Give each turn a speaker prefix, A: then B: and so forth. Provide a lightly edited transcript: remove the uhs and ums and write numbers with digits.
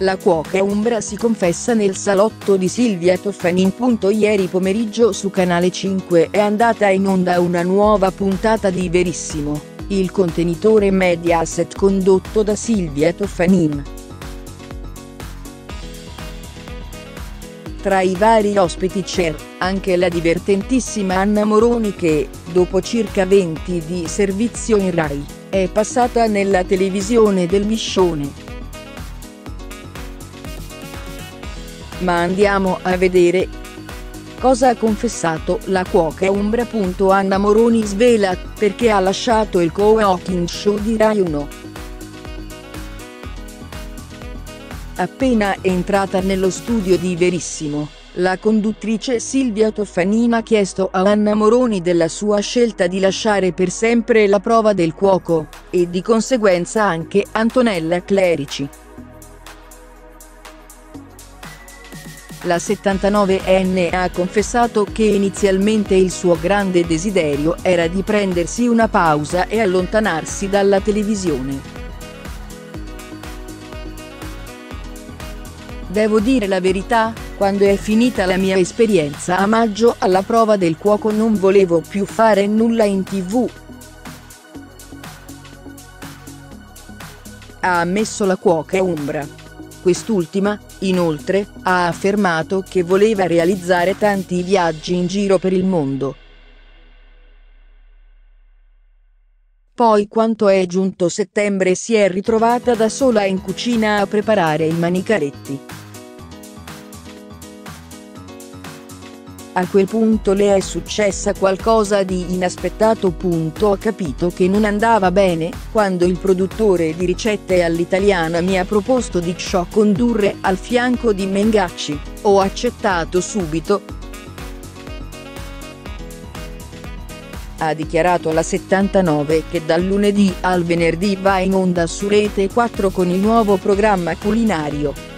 A: La cuoca umbra si confessa nel salotto di Silvia Toffanin. Ieri pomeriggio su Canale 5 è andata in onda una nuova puntata di Verissimo, il contenitore Mediaset condotto da Silvia Toffanin. Tra i vari ospiti c'è anche la divertentissima Anna Moroni che, dopo circa 20 di servizio in Rai, è passata nella televisione del Miscione. Ma andiamo a vedere cosa ha confessato la cuoca umbra. Anna Moroni svela perché ha lasciato il co-cooking show di Rai 1. Appena entrata nello studio di Verissimo, la conduttrice Silvia Toffanin ha chiesto a Anna Moroni della sua scelta di lasciare per sempre la prova del cuoco, e di conseguenza anche Antonella Clerici. La 79enne ha confessato che inizialmente il suo grande desiderio era di prendersi una pausa e allontanarsi dalla televisione. Devo dire la verità, quando è finita la mia esperienza a maggio alla prova del cuoco non volevo più fare nulla in TV. Ha ammesso la cuoca umbra. Quest'ultima, inoltre, ha affermato che voleva realizzare tanti viaggi in giro per il mondo. Poi, quando è giunto settembre, si è ritrovata da sola in cucina a preparare i manicaretti. A quel punto le è successa qualcosa di inaspettato. Ho capito che non andava bene, quando il produttore di Ricette all'italiana mi ha proposto di condurre al fianco di Mengacci, ho accettato subito. Ha dichiarato la 79 che dal lunedì al venerdì va in onda su Rete 4 con il nuovo programma culinario.